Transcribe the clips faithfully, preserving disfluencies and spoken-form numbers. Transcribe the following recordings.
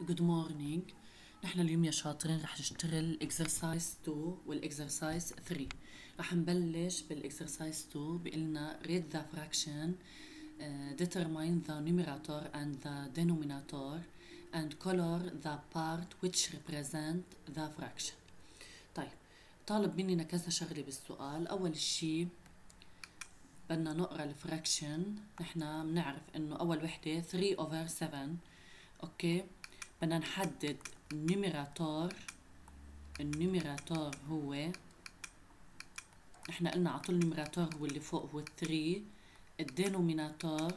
جود مورنينج. نحن اليوم يا شاطرين رح نشتغل الاكسرسايز اتنين والاكسرسايز ثلاثة. رح نبلش بالاكسرسايز اتنين. بيقلنا rate the fraction, uh, determine the numerator and the denominator and color the part which represent the fraction. طيب، طالب مننا كذا شغلة بالسؤال. أول شي بدنا نقرأ الفراكشن. نحن بنعرف إنه أول وحدة ثري over سفن. أوكي، بدنا نحدد النيميراتور. النيميراتور هو، احنا قلنا عطول النيميراتور هو اللي فوق هو ثري، الدينوميناتور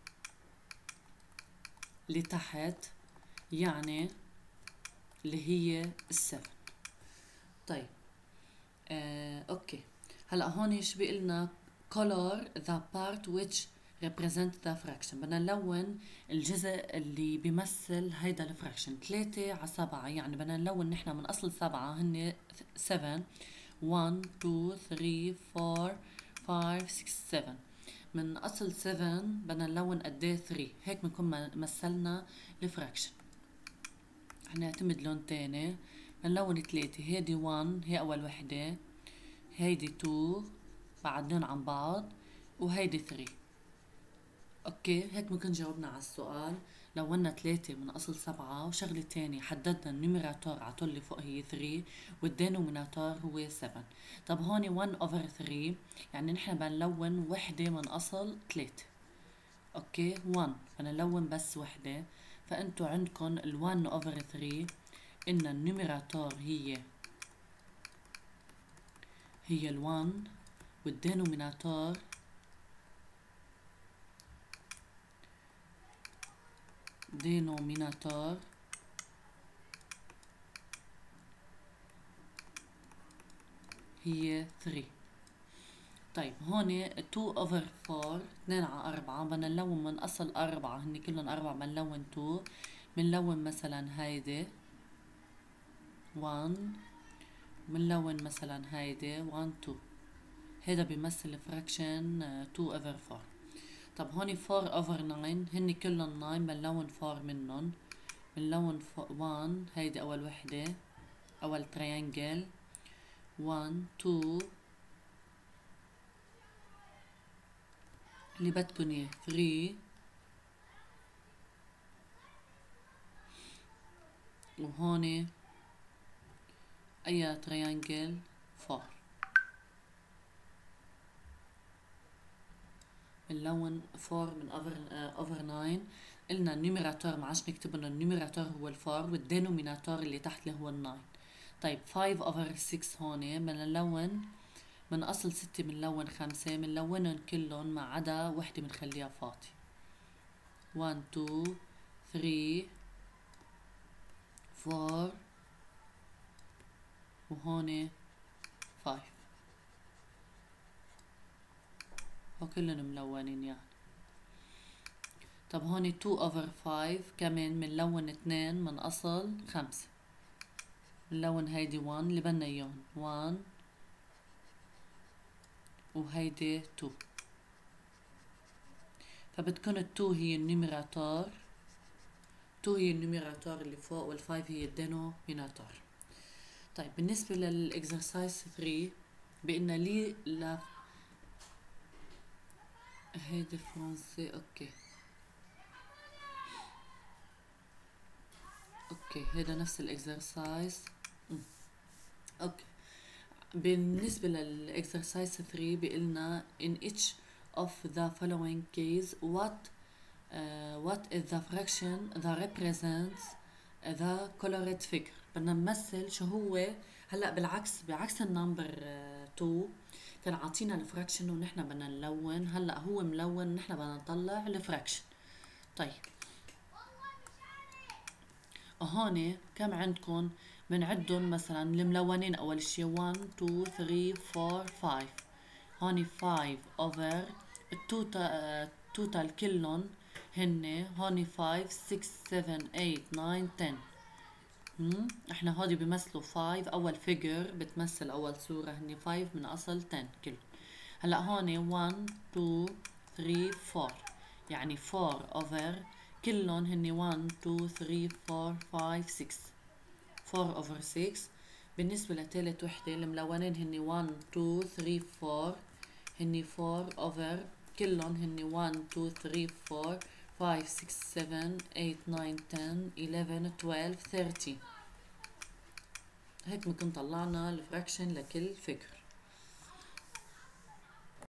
اللي تحت يعني اللي هي السفن. طيب آه، اوكي، هلا هون ايش بيقلنا؟ color the part which represent the fraction. بدنا نلون الجزء اللي بيمثل هيدا الفراكشن. ثلاثة على سبعة، يعني بدنا نلون نحن من أصل سبعة هن سبعة. واحد اثنين ثلاثة أربعة خمسة ستة سبعة. من أصل سبعة بدنا نلون قديه ثري، هيك بنكون مثلنا الفراكشن. هنعتمد لون تاني، بنلون ثلاثة. هيدي واحد هي أول وحدة، هيدي اثنين بعدين عن بعض، وهيدي ثري. اوكي، هيك ممكن جاوبنا على السؤال. لونا ثلاثة من اصل سبعة. وشغلة تانية، حددنا النيميراتور عطول اللي فوق هي ثري والدينوميناتور هو سبعة. طب هون واحد over ثري، يعني نحن بنلون وحدة من اصل ثلاثة. اوكي، واحد بدنا نلون بس وحدة. فانتو عندكن ال واحد over ثري ان النيميراتور هي هي ال واحد والدينوميناتور denominator هي ثري. طيب هون اثنين over فور، اثنين على أربعة. بدنا نلون من أصل أربعة، هن كلهم أربعة، بنلون اثنين. بنلون مثلا هيدي واحد، بنلون مثلا هيدي واحد اثنين. هيدا بيمثل فراكشن اثنين over فور. طب هون فور over ناين، هن كلهم تسعة، بنلون فور منهم. بنلون واحد، هيدي أول وحدة، أول تريانجل. واحد اثنين اللي بدكن اياه ثري، وهون أي تريانجل فور. بنلون فور من over over ناين. قلنا النيميراتور ما عادش نكتب انه النيميراتور هو الفور والدينوميناتور اللي تحت اللي هو الناين. طيب فايف over سكس، هون بدنا نلون من اصل ستة، بنلون خمسة، بنلونهم كلهم ما عدا وحدة بنخليها فاضي. واحد اثنين ثري فور، وهون فايف، وكلهم ملونين يعني. طب هون اثنين over فايف كمان بنلون اثنين من اصل خمسة. بنلون هيدي واحد اللي بدنا اياهم، واحد، وهيدي اثنين. فبتكون اثنين هي النيميراتور، اثنين هي النيميراتور اللي فوق، والفايف هي الدينوميناتور. طيب بالنسبة للإكسرسايز ثري، بإننا لي لا هيدي فرنسي. اوكي اوكي، هيدا نفس الإكسرسايز. اوكي، بالنسبة للإكسرسايز ثري بيقلنا in each of the following case what uh, what is the fraction that represents the colored figure. بدنا نمثل شو هو. هلا بالعكس، بعكس النمبر تو كان عاطينا الفراكشن ونحن بدنا نلون. هلا هو ملون، نحن بدنا نطلع الفراكشن. طيب هون كم عندكم؟ بنعدهم مثلا الملونين. اول شي واحد اثنين ثلاثة أربعة خمسة. هون خمسة over التوتال توتال كلهم هن هون خمسة ستة سبعة ثمانية تسعة عشرة. هم احنا هودي بيمثلوا خمسة، اول فيجر بتمثل اول صورة، هن خمسة من اصل عشرة كلهم. هلا هون واحد اثنين ثلاثة أربعة، يعني أربعة over كلهم هني واحد اتنين تلاتة أربعة خمسة ستة أربعة over ستة. بالنسبة لتالت وحدة الملونين هني واحد اتنين تلاتة أربعة هني أربعة over كلهم هني واحد اتنين تلاتة أربعة خمسة ستة سبعة ثمانية تسعة عشرة إحدى عشر اثناشر ثلاثين. هيك بنكون طلعنا الفراكشن لكل فكر.